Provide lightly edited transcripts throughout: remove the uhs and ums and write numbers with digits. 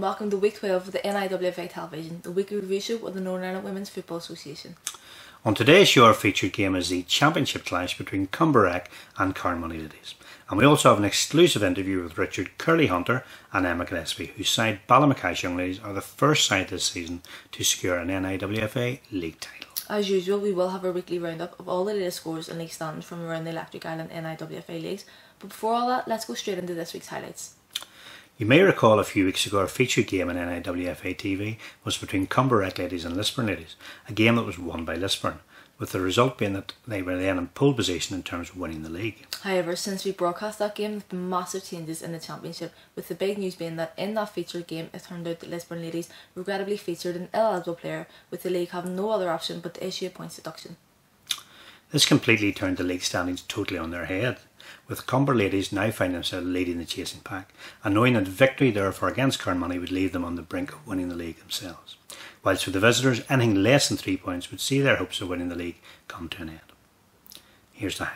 and welcome to week 12 of the NIWFA television, the weekly review show of the Northern Ireland Women's Football Association. On today's show, our featured game is the championship clash between Cumberrack and Carnmoney Ladies. And we also have an exclusive interview with Richard Curly Hunter and Emma Gillespie, whose side Ballymacash Young Ladies are the first side this season to secure an NIWFA league title. As usual, we will have a weekly roundup of all the latest scores and league standings from around the Electric Island NIWFA leagues. But before all that, let's go straight into this week's highlights. You may recall a few weeks ago our featured game in NIWFA TV was between Cumberrack Ladies and Lisburn Ladies, a game that was won by Lisburn, with the result being that they were then in pole position in terms of winning the league. However, since we broadcast that game, there have been massive changes in the championship, with the big news being that in that featured game it turned out that Lisburn Ladies regrettably featured an ill-eligible player, with the league having no other option but to issue a points deduction. This completely turned the league standings totally on their head, with Cumber Ladies now finding themselves leading the chasing pack, and knowing that victory therefore against Carnmoney would leave them on the brink of winning the league themselves, whilst for the visitors anything less than 3 points would see their hopes of winning the league come to an end. Here's the highlights.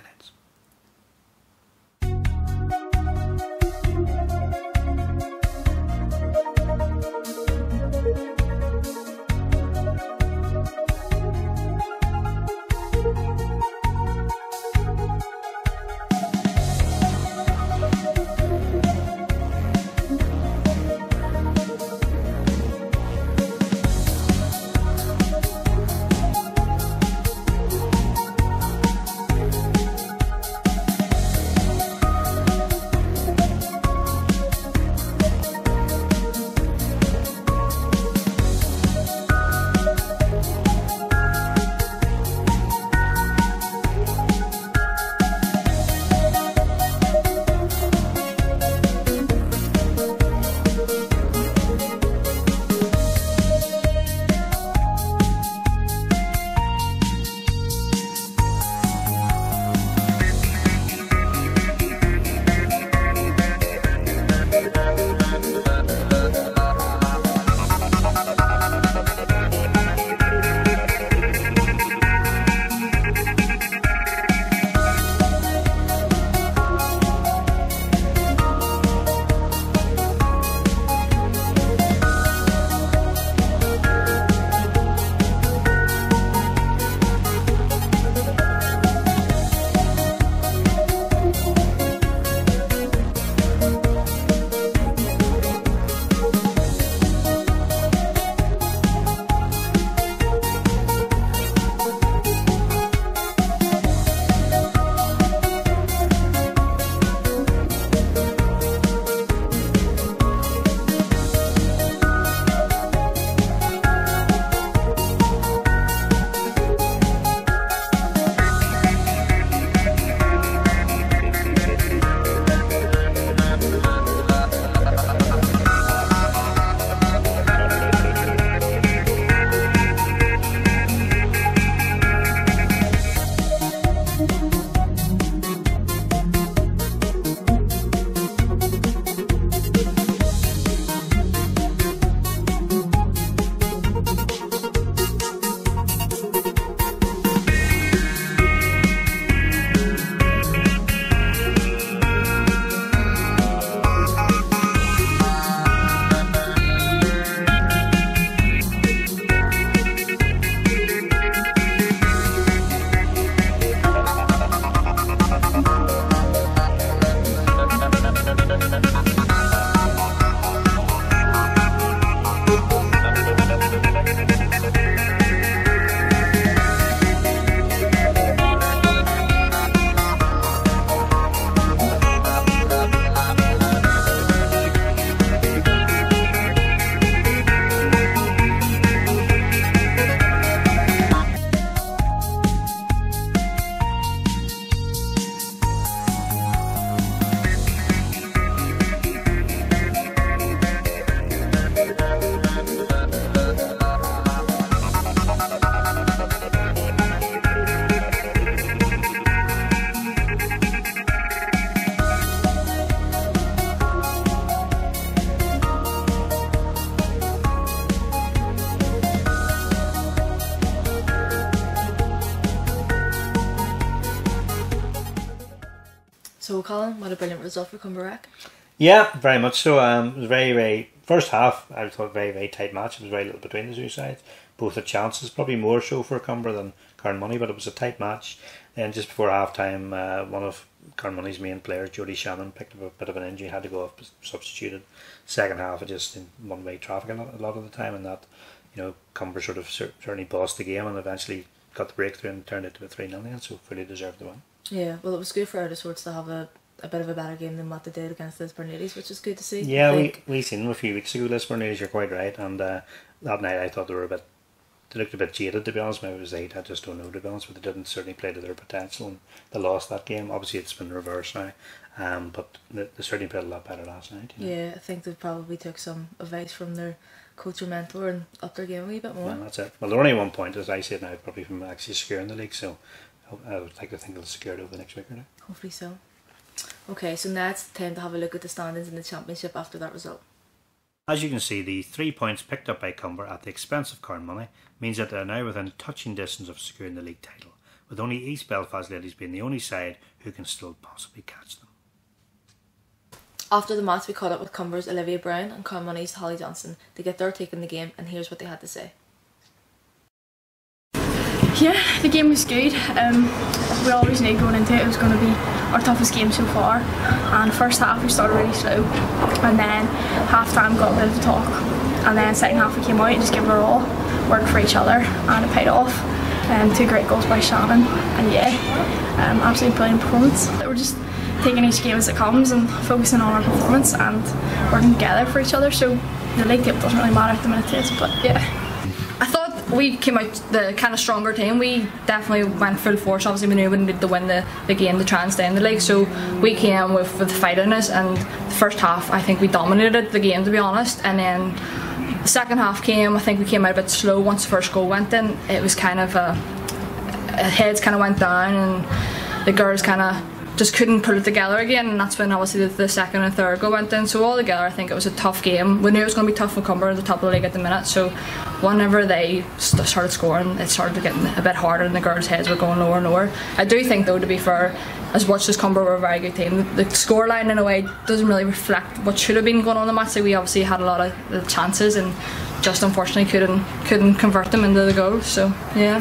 So Colin, what a brilliant result for Cumberrack. Yeah, very much so. It was very first half. I thought very tight match. It was very little between the two sides. Both had chances, probably more so for Cumber than Carnmoney, but it was a tight match. Then just before half time, one of Carnmoney's main players, Jody Shannon, picked up a bit of an injury, had to go off substituted. Second half, it just in one way traffic a lot of the time, and that Cumber sort of certainly bossed the game and eventually got the breakthrough and turned it to a 3-0 then, so fully deserved the win. Yeah, well, it was good for Éadaoin to have a bit of a better game than what they did against Lisburn Ladies, which is good to see. Yeah, we seen them a few weeks ago, Lisburn Ladies, you're quite right, and that night I thought they looked a bit jaded, to be honest. Maybe it was 8, I just don't know, to be honest, but they didn't certainly play to their potential and they lost that game. Obviously it's been reversed now, but they certainly played a lot better last night. Yeah, I think they probably took some advice from their coach or mentor and upped their game a wee bit more. Well, that's it. Well, they're only 1 point, as I said now, probably from actually securing the league, so I would like to think they'll secure it over the next week or two. Hopefully so. Okay, so now it's time to have a look at the standings in the championship after that result. As you can see, the 3 points picked up by Cumber at the expense of Carnmoney means that they are now within touching distance of securing the league title, with only East Belfast Ladies being the only side who can still possibly catch them. After the match, we caught up with Cumber's Olivia Brown and Carnmoney's Hollie Johnston to get their take on the game, and here's what they had to say. Yeah, the game was good. We always knew going into it was going to be our toughest game so far. And first half we started really slow, and then half time got a bit of a talk, and then second half we came out and just gave it our all, worked for each other, and it paid off. 2 great goals by Shannon, and yeah, absolutely brilliant performance. We're just taking each game as it comes and focusing on our performance and working together for each other. So the league table doesn't really matter at the minute to us, but yeah. I thought we came out the kind of stronger team. We definitely went full force. Obviously we knew we needed to win the game to try and stay in the league, so we came with fight in us, and the first half I think we dominated the game, to be honest, and then the second half came. I think we came out a bit slow. Once the first goal went in, it was kind of heads kind of went down and the girls kind of just couldn't put it together again, and that's when obviously the second and third goal went in. So all together I think it was a tough game. We knew it was going to be tough for Cumber at the top of the league at the minute, so whenever they started scoring, it started getting a bit harder and the girls' heads were going lower and lower. I do think though, to be fair, as much as Cumber were a very good team, the scoreline in a way doesn't really reflect what should have been going on in the match. Like, we obviously had a lot of chances and just unfortunately couldn't convert them into the goals, so yeah.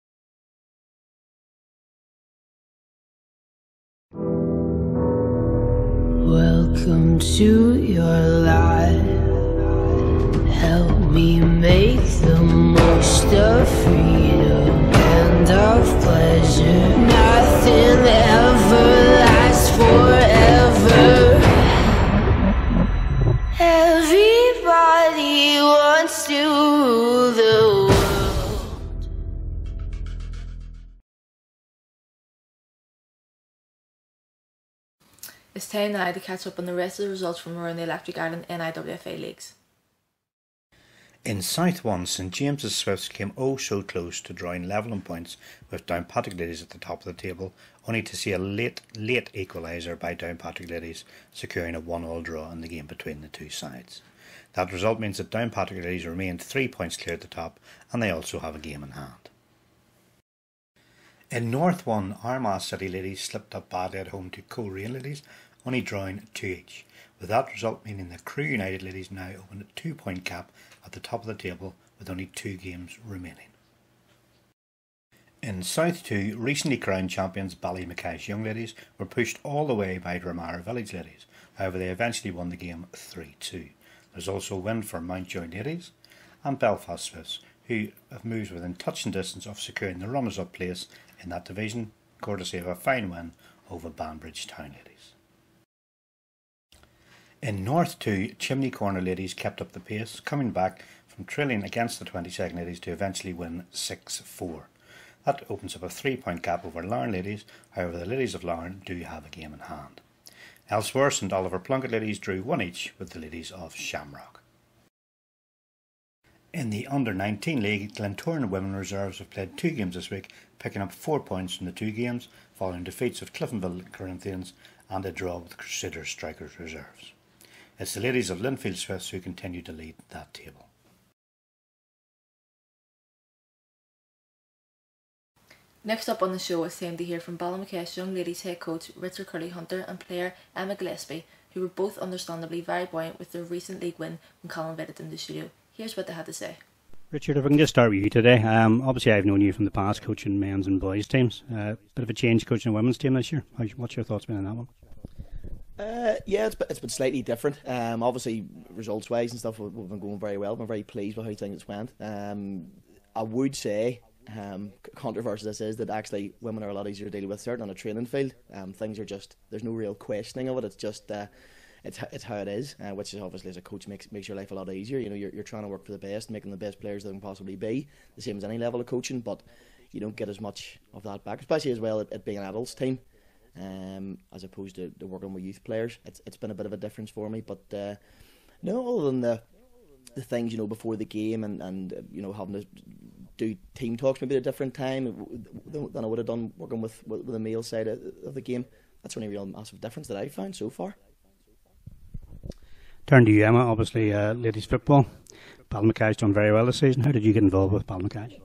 Welcome to your life. Help me make the most of freedom and of pleasure. Nothing ever lasts forever. Everybody wants to rule the world. It's time now to catch up on the rest of the results from around the Electric Ireland NIWFA leagues. In South 1, St James's Swifts came oh so close to drawing level in points with Downpatrick Ladies at the top of the table, only to see a late equaliser by Downpatrick Ladies, securing a 1-1 draw in the game between the two sides. That result means that Downpatrick Ladies remained 3 points clear at the top, and they also have a game in hand. In North 1, Armagh City Ladies slipped up badly at home to Coleraine Ladies, only drawing 2 each, with that result meaning the Crew United Ladies now open a 2-point gap at the top of the table with only 2 games remaining. In South 2, recently crowned champions Ballymacash Young Ladies were pushed all the way by Dramara Village Ladies. However, they eventually won the game 3-2. There's also a win for Mountjoy Ladies and Belfast Swifts, who have moved within touching distance of securing the runners-up place in that division, courtesy of a fine win over Banbridge Town Ladies. In North 2, Chimney Corner Ladies kept up the pace, coming back from trailing against the 22nd Ladies to eventually win 6-4. That opens up a 3-point gap over Larne Ladies, however the Ladies of Larne do have a game in hand. Elsewhere, St Oliver Plunkett Ladies drew 1 each with the Ladies of Shamrock. In the Under-19 League, Glentoran Women Reserves have played 2 games this week, picking up 4 points from the 2 games, following defeats of Cliftonville Corinthians and a draw with Crusaders Strikers Reserves. It's the Ladies of Linfield Swifts who continue to lead that table. Next up on the show, it's time to hear from Ballymacash Young Ladies head coach Richard Curly Hunter and player Emma Gillespie, who were both understandably very buoyant with their recent league win when Colin invited them to the studio. Here's what they had to say. Richard, if I can just start with you today. Obviously, I've known you from the past coaching men's and boys teams. Bit of a change coaching a women's team this year. What's your thoughts been on that one? Yeah, it's been slightly different. Obviously, results-wise and stuff, we've been going very well. I'm very pleased with how things went. I would say, controversial this is, that actually women are a lot easier to deal with, certainly on a training field. Things are just, there's no real questioning of it. It's just, it's how it is, which is obviously as a coach makes your life a lot easier. You know, you're trying to work for the best, making the best players they can possibly be, the same as any level of coaching, but you don't get as much of that back, especially as well it being an adults team. As opposed to working with youth players, it's been a bit of a difference for me. But no, other than the things, you know, before the game and you know, having to do team talks maybe at a different time than I would have done working with the male side of the game. That's the only real massive difference that I've found so far. Turn to you, Emma. Obviously, ladies football. Ballymacash done very well this season. How did you get involved with Ballymacash?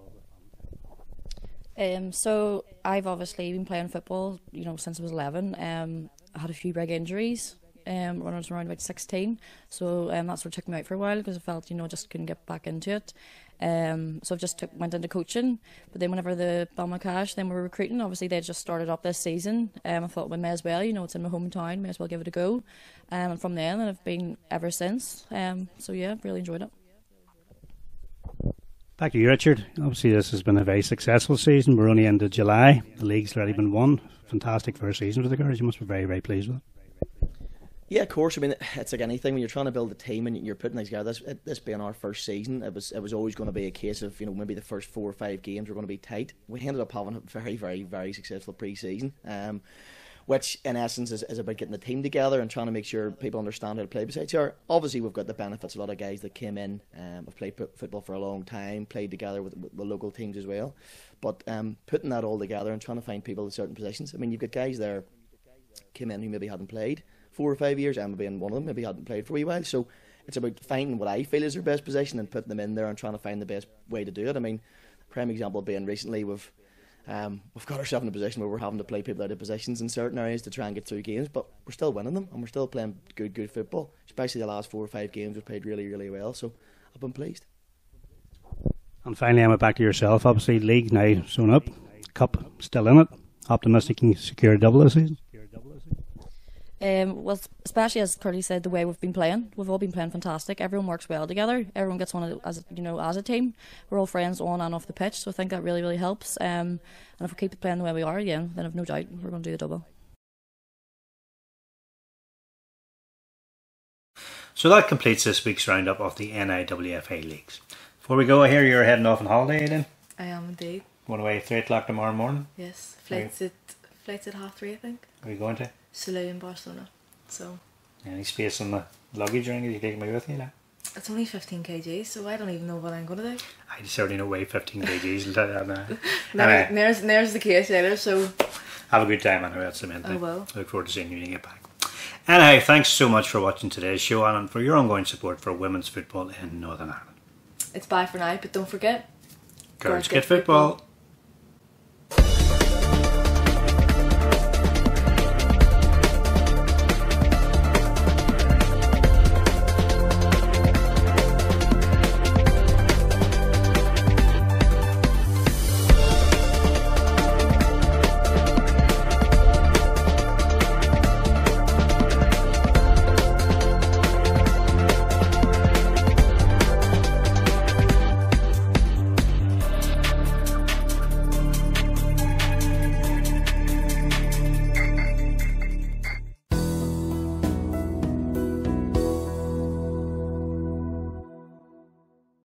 So I've obviously been playing football, you know, since I was 11. I had a few big injuries when I was around about 16, so that sort of took me out for a while because I felt, you know, just couldn't get back into it. So I just went into coaching, but then whenever the Ballymacash then were recruiting, obviously they just started up this season. I thought we may as well, you know, it's in my hometown, may as well give it a go. And from then, and I've been ever since. So yeah, really enjoyed it. Back to you, Richard. Obviously, this has been a very successful season. We're only into July. The league's already been won. Fantastic first season for the girls. You must be very, very pleased with it. Yeah, of course. I mean, it's like anything when you're trying to build a team and you're putting things together. This being our first season, it was always going to be a case of, you know, maybe the first 4 or 5 games were going to be tight. We ended up having a very, very, very successful pre-season. Which in essence is about getting the team together and trying to make sure people understand how to play beside each other. Obviously we've got the benefits, a lot of guys that came in, have played football for a long time, played together with the local teams as well, but putting that all together and trying to find people in certain positions. I mean, you've got guys there came in who maybe hadn't played 4 or 5 years, Emma being one of them, maybe hadn't played for a wee while, so it's about finding what I feel is their best position and putting them in there and trying to find the best way to do it. I mean, prime example being recently we've got ourselves in a position where we're having to play people out of positions in certain areas to try and get through games, but we're still winning them and we're still playing good football. Especially the last 4 or 5 games we've played really, really well, so I've been pleased. And finally, Emma, back to yourself. Obviously, league now sewn up, cup still in it. Optimistic you can secure a double this season? Well, especially as Curly said, the way we've been playing, we've all been playing fantastic. Everyone works well together. Everyone gets on as, you know, as a team. We're all friends on and off the pitch, so I think that really, really helps. And if we keep playing the way we are, yeah, then I've no doubt we're going to do the double. So that completes this week's roundup of the NIWFA leagues. Before we go, I hear you're heading off on holiday, Éadaoin. I am indeed. Going away 3 o'clock tomorrow morning. Yes, flight's at 3:30, I think. Where are you going to? Salou in Barcelona. So Any space on the luggage or anything you take me with you? Like? it's only 15 kg, so I don't even know what I'm going to do. I certainly know weigh 15 kgs. There's the case either, so have a good time anyway, that's the main thing. I will. Look forward to seeing you when you get back. Anyhow, thanks so much for watching today's show and for your ongoing support for women's football in Northern Ireland. It's bye for now, but don't forget, Girls get football.